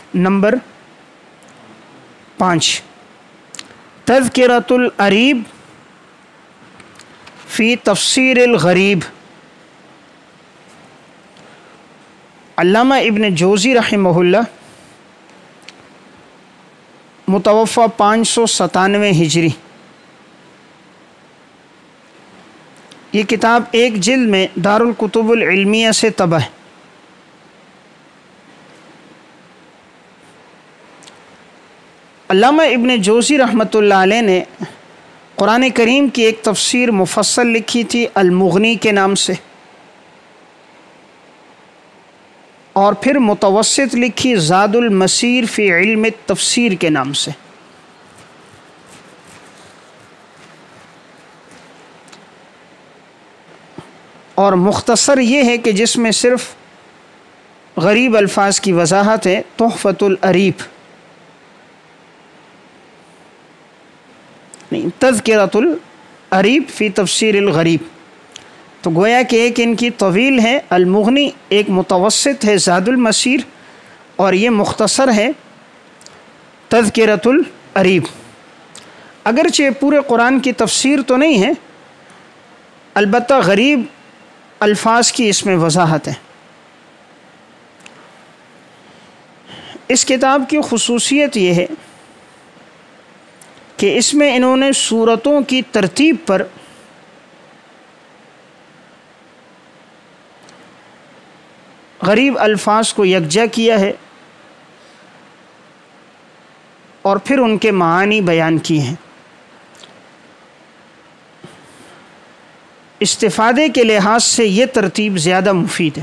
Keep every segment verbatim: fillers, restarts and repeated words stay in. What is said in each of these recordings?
Number پانچ، تذکرۃ العریب فی تفسیر الغریب۔ علامہ ابن جوزی رحمہ اللہ متوفہ پانچ سو ستانوے ہجری، یہ کتاب ایک جلد میں دارالکتب العلمیہ سے طبع ہے۔ علامہ ابن جوزی رحمۃ اللہ علیہ نے قرآن کریم کی ایک تفسیر مفصل لکھی تھی المغنی کے نام سے، اور پھر متوسط لکھی زاد المسیر فی علم التفسیر کے نام سے۔ اور مختصر یہ ہے کہ جس میں صرف غریب الفاظ کی وضاحت ہے، تحفۃ العریب، نہیں تذکرۃ العریب فی تفسیر الغریب۔ تو گویا کہ ایک ان کی طویل ہے المغنی، ایک متوسط ہے زاد المسیر، اور یہ مختصر ہے تذکرۃ العریب۔ اگرچہ پورے قرآن کی تفسیر تو نہیں ہے، البتہ غریب الفاظ کی اس میں وضاحت ہے۔ اس کتاب کی خصوصیت یہ ہے کہ اس میں انہوں نے سورتوں کی ترتیب پر غریب الفاظ کو یکجا کیا ہے اور پھر ان کے معانی بیان کیے ہیں۔ استفادے کے لحاظ سے یہ ترتیب زیادہ مفید ہے،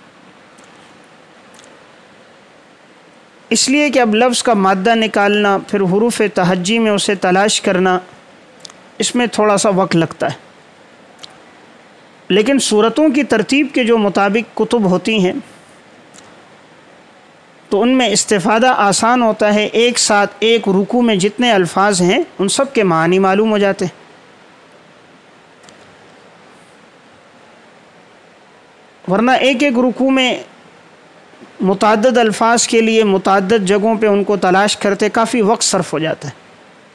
اس لیے کہ اب لفظ کا مادہ نکالنا، پھر حروف تہجی میں اسے تلاش کرنا، اس میں تھوڑا سا وقت لگتا ہے۔ لیکن سورتوں کی ترتیب کے جو مطابق کتب ہوتی ہیں تو ان میں استفادہ آسان ہوتا ہے، ایک ساتھ ایک رکوع میں جتنے الفاظ ہیں ان سب کے معنی معلوم ہو جاتے ہیں۔ ورنہ ایک ایک رکوع میں متعدد الفاظ کے لیے متعدد جگہوں پہ ان کو تلاش کرتے کافی وقت صرف ہو جاتا ہے۔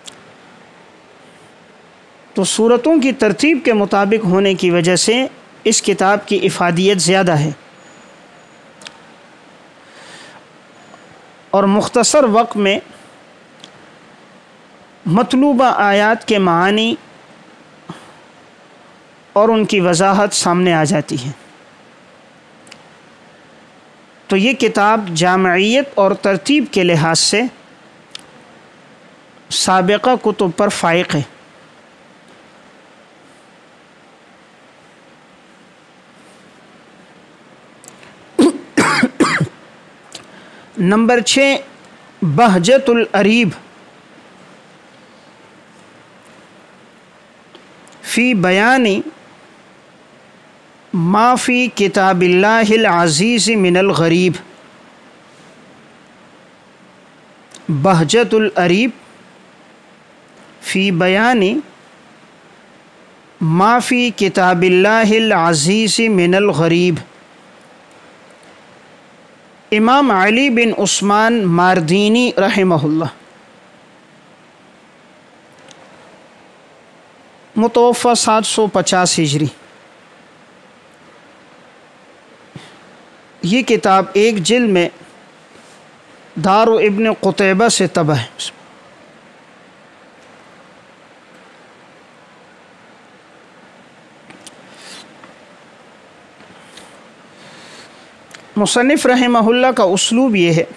تو سورتوں کی ترتیب کے مطابق ہونے کی وجہ سے اس کتاب کی افادیت زیادہ ہے، اور مختصر وقت میں مطلوبہ آیات کے معانی اور ان کی وضاحت سامنے آ جاتی ہے۔ تو یہ کتاب جامعیت اور ترتیب کے لحاظ سے سابقہ کتب پر فائق ہے۔ نمبر چھ، بہجت العریب فی بیانی ما فی کتاب اللہ العزیز من الغریب۔ بہجت العریب فی بیانی ما فی کتاب اللہ العزیز من الغریب۔ امام علی بن عثمان ماردینی رحمہ اللہ، متوفہ سات سو پچاس ہجری، یہ کتاب ایک جلد میں دار ابن قتیبہ سے طبع ہے۔ مصنف رحمہ اللہ کا اسلوب یہ ہے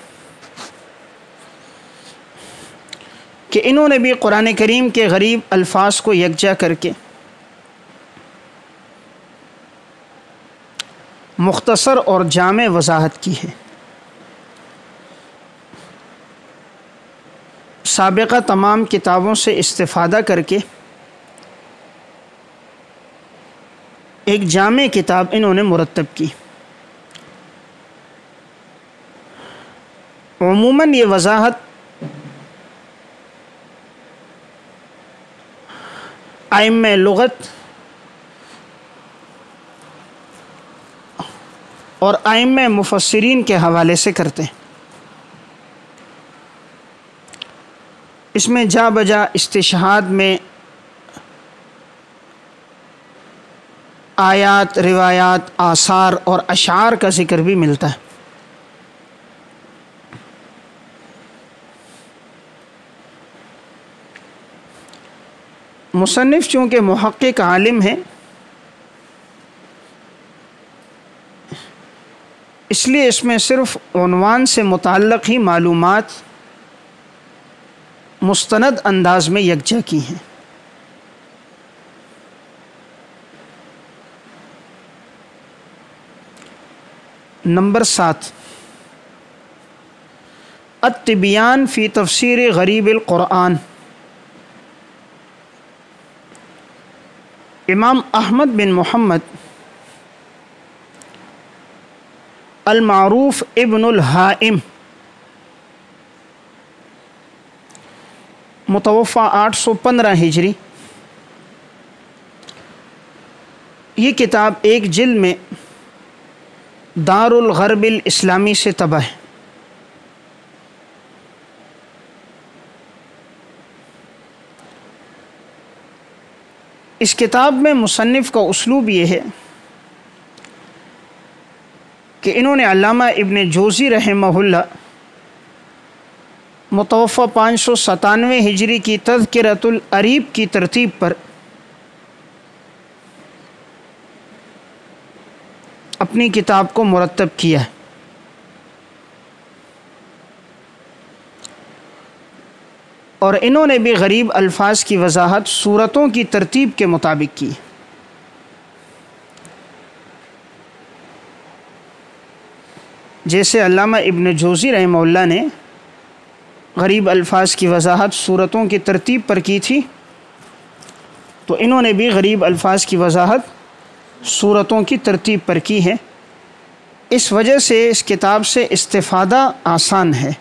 کہ انہوں نے بھی قرآن کریم کے غریب الفاظ کو یکجا کر کے مختصر اور جامع وضاحت کی ہے۔ سابقہ تمام کتابوں سے استفادہ کر کے ایک جامع کتاب انہوں نے مرتب کی۔ عموماً یہ وضاحت ائمہ لغت اور ائمہ مفسرین کے حوالے سے کرتے ہیں۔ اس میں جا بجا استشہاد میں آیات، روایات، آثار اور اشعار کا ذکر بھی ملتا ہے۔ مصنف چونکہ محقق عالم ہے، اس لیے اس میں صرف عنوان سے متعلق ہی معلومات مستند انداز میں یکجا کی ہیں۔ نمبر سات، التبیان فی تفسیر غریب القرآن۔ امام احمد بن محمد المعروف ابن الحائم، متوفی آٹھ سو پندرہ ہجری، یہ کتاب ایک جلد میں دار الغرب الاسلامی سے طبع ہے۔ اس کتاب میں مصنف کا اسلوب یہ ہے کہ انہوں نے علامہ ابن جوزی رحمہ اللہ متوفی پانچ سو ستانوے ہجری کی تذکرۃ العریب کی ترتیب پر اپنی کتاب کو مرتب کیا ہے۔ اور انہوں نے بھی غریب الفاظ کی وضاحت سورتوں کی ترتیب کے مطابق کی۔ جیسے علامہ ابن جوزی رحمہ اللہ نے غریب الفاظ کی وضاحت سورتوں کی ترتیب پر کی تھی، تو انہوں نے بھی غریب الفاظ کی وضاحت سورتوں کی ترتیب پر کی ہے۔ اس وجہ سے اس کتاب سے استفادہ آسان ہے۔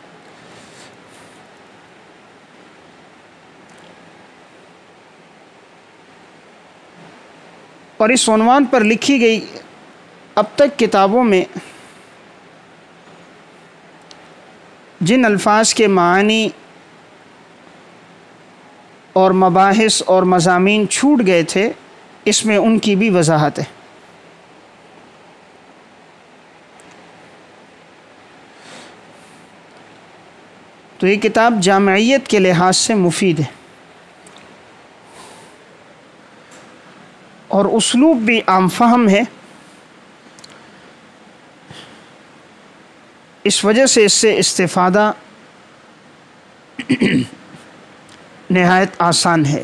اور اس عنوان پر لکھی گئی اب تک کتابوں میں جن الفاظ کے معانی اور مباحث اور مضامین چھوٹ گئے تھے، اس میں ان کی بھی وضاحت ہے۔ تو یہ کتاب جامعیت کے لحاظ سے مفید ہے، اور اسلوب بھی عام فہم ہے، اس وجہ سے اس سے استفادہ نہایت آسان ہے۔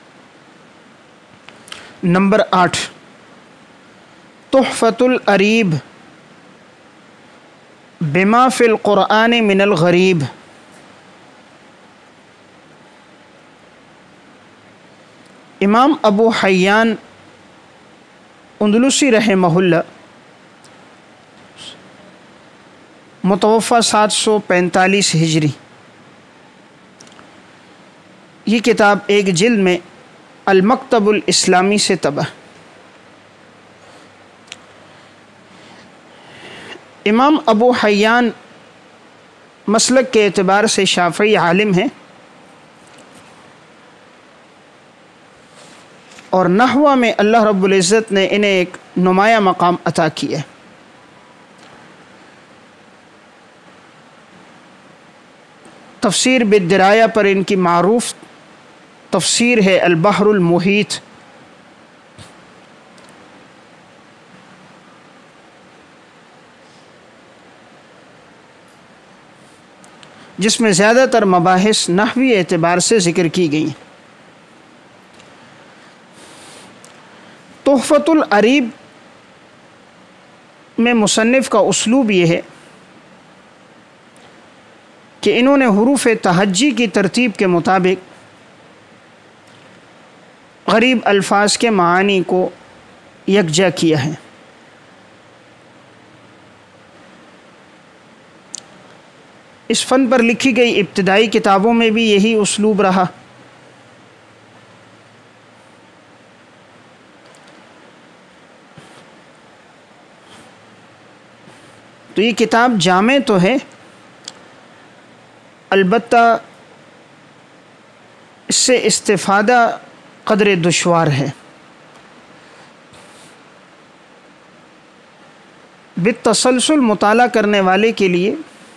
نمبر آٹھ، تحفۃ العریب بما فی القرآن من الغریب۔ امام ابو حیان اندلسی رحمہ اللہ متوفی سات سو پینتالیس ہجری، یہ کتاب ایک جلد میں المکتب الاسلامی سے طبع۔ امام ابو حیان مسلک کے اعتبار سے شافعی عالم ہیں، اور نحو میں اللہ رب العزت نے انہیں ایک نمایاں مقام عطا کیا ہے۔ تفسیر بالدرایا پر ان کی معروف تفسیر ہے البحر المحیط، جس میں زیادہ تر مباحث نحوی اعتبار سے ذکر کی گئی ہیں۔ تحفۃ العریب میں مصنف کا اسلوب یہ ہے کہ انہوں نے حروف تہجی کی ترتیب کے مطابق غریب الفاظ کے معانی کو یکجا کیا ہے۔ اس فن پر لکھی گئی ابتدائی کتابوں میں بھی یہی اسلوب رہا۔ تو یہ کتاب جامع تو ہے، البتہ اس سے استفادہ قدر دشوار ہے۔ بالتسلسل مطالعہ کرنے والے کے لیے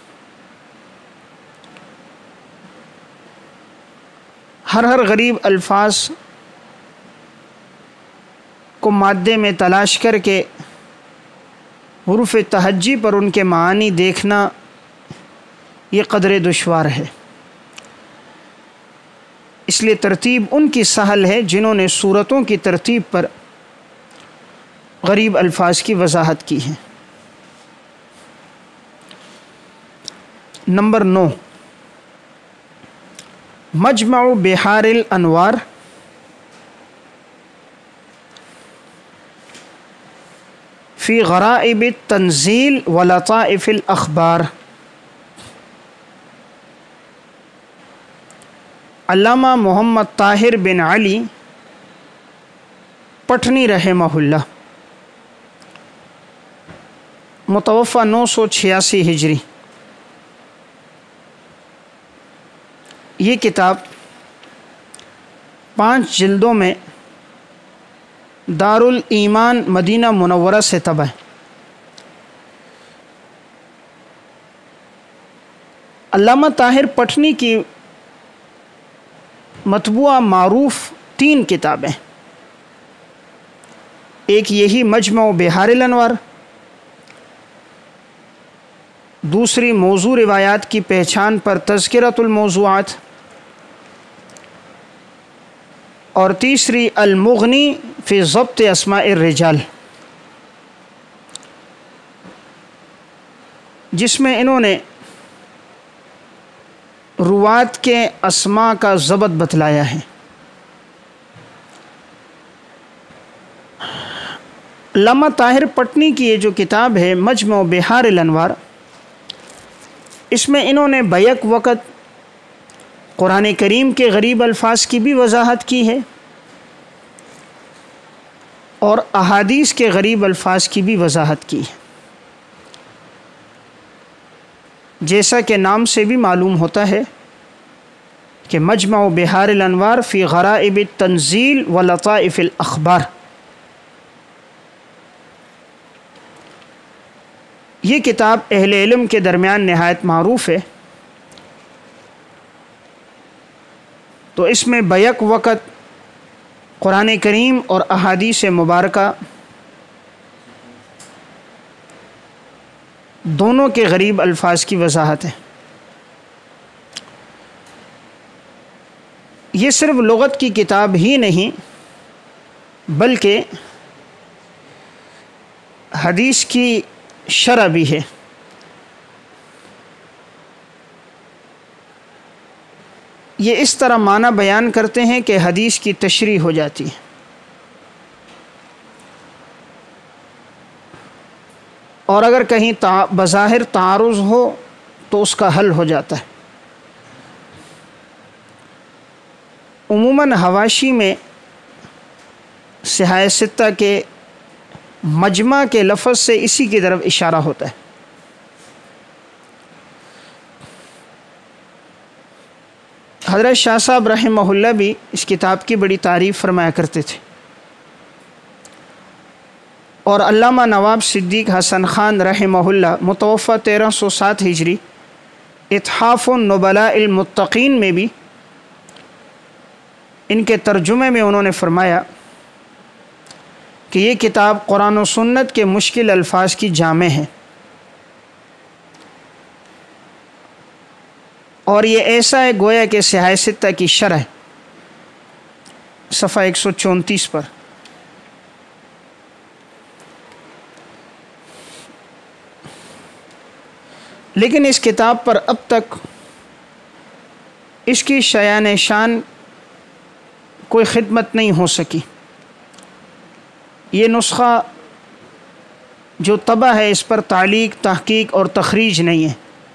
ہر ہر غریب الفاظ کو مادے میں تلاش کر کے حروف تہجی پر ان کے معانی دیکھنا یہ قدر دشوار ہے۔ اس لیے ترتیب ان کی سہل ہے جنہوں نے سورتوں کی ترتیب پر غریب الفاظ کی وضاحت کی ہے۔ نمبر نو، مجمع بحار الانوار فی غرائب التنزیل و لطائف الاخبار۔ علامہ محمد طاہر بن علی پٹھنی رحمہ اللہ، متوفی نو سو چھیاسی ہجری، یہ کتاب پانچ جلدوں میں دارالایمان مدینہ منورہ سے طبع ہے۔ علامہ طاہر پٹھنی کی مطبوعہ معروف تین کتابیں، ایک یہی مجمع بحار الانوار، دوسری موضوع روایات کی پہچان پر تذکرۃ الموضوعات، اور تیسری المغنی فی ضبط اسماء الرجال، جس میں انہوں نے روات کے اسماء کا ضبط بتلایا ہے۔ علامہ طاہر پٹھنی کی یہ جو کتاب ہے مجمع بحار الانوار، اس میں انہوں نے بیک وقت قرآن کریم کے غریب الفاظ کی بھی وضاحت کی ہے اور احادیث کے غریب الفاظ کی بھی وضاحت کی ہے۔ جیسا کہ نام سے بھی معلوم ہوتا ہے کہ مجمع بحار الانوار فی غرائب التنزیل و لطائف الاخبار، یہ کتاب اہل علم کے درمیان نہایت معروف ہے، تو اس میں بیک وقت قرآن کریم اور احادیث مبارکہ دونوں کے غریب الفاظ کی وضاحت ہے۔ یہ صرف لغت کی کتاب ہی نہیں بلکہ حدیث کی شرح بھی ہے۔ یہ اس طرح معنی بیان کرتے ہیں کہ حدیث کی تشریح ہو جاتی ہے، اور اگر کہیں بظاہر تعارض ہو تو اس کا حل ہو جاتا ہے۔ عموماً حواشی میں صحاح ستہ کے مجمع کے لفظ سے اسی کی طرف اشارہ ہوتا ہے۔ حضرت شاہ صاحب رحمہ اللہ بھی اس کتاب کی بڑی تعریف فرمایا کرتے تھے، اور علامہ نواب صدیق حسن خان رحمہ اللہ متوفی تیرہ سو سات ہجری، اتحاف النبلاء المتقین میں بھی ان کے ترجمے میں انہوں نے فرمایا کہ یہ کتاب قرآن و سنت کے مشکل الفاظ کی جامع ہے، اور یہ ایسا ہے گویا کہ صحاح ستہ کی شرح، صفحہ ایک سو چونتیس پر۔ لیکن اس کتاب پر اب تک اس کی شایان شان کوئی خدمت نہیں ہو سکی۔ یہ نسخہ جو طبع ہے اس پر تعلیق، تحقیق اور تخریج نہیں ہے۔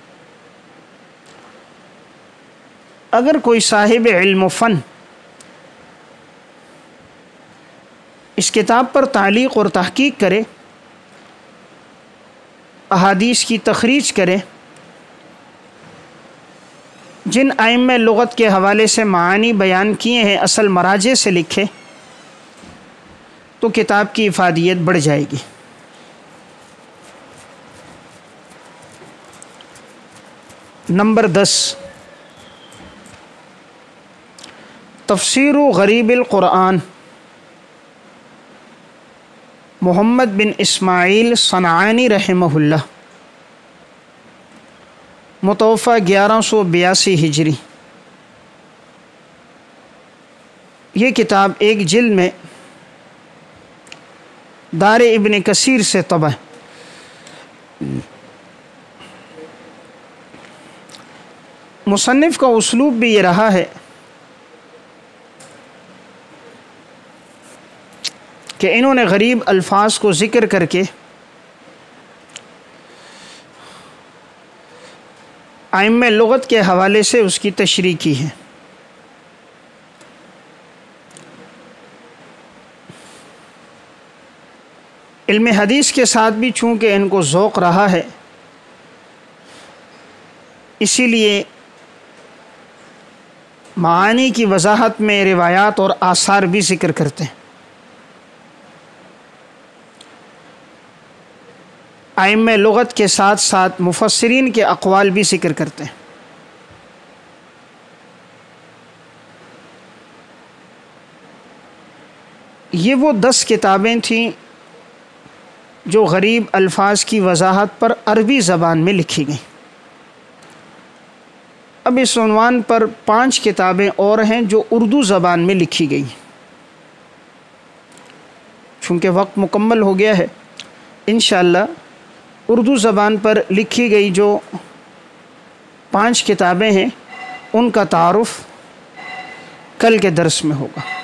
اگر کوئی صاحب علم و فن اس کتاب پر تعلیق اور تحقیق کرے، احادیث کی تخریج کرے، جن ائمہ لغت کے حوالے سے معانی بیان کیے ہیں اصل مراجع سے لکھے تو کتاب کی افادیت بڑھ جائے گی۔ نمبر دس، تفسیر غریب القرآن، محمد بن اسماعیل صنعانی رحمہ اللہ، متوفہ گیارہ سو بیاسی ہجری۔ یہ کتاب ایک جلد میں دار ابن کثیر سے طبع ہے۔ مصنف کا اسلوب بھی یہ رہا ہے کہ انہوں نے غریب الفاظ کو ذکر کر کے ائمہ لغت کے حوالے سے اس کی تشریح کی ہے۔ علم حدیث کے ساتھ بھی چونکہ ان کو ذوق رہا ہے، اسی لیے معانی کی وضاحت میں روایات اور آثار بھی ذکر کرتے ہیں۔ ائمہ لغت کے ساتھ ساتھ مفسرین کے اقوال بھی ذکر کرتے ہیں۔ یہ وہ دس کتابیں تھیں جو غریب الفاظ کی وضاحت پر عربی زبان میں لکھی گئیں۔ اب اس عنوان پر پانچ کتابیں اور ہیں جو اردو زبان میں لکھی گئی۔ چونکہ وقت مکمل ہو گیا ہے، انشاءاللہ اردو زبان پر لکھی گئی جو پانچ کتابیں ہیں ان کا تعارف کل کے درس میں ہوگا۔